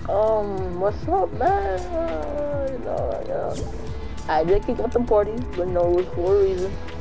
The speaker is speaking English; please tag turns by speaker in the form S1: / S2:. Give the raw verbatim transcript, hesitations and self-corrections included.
S1: Um, what's up, man? Uh, you know, you know. I did kick out the party, but no, it was for a reason.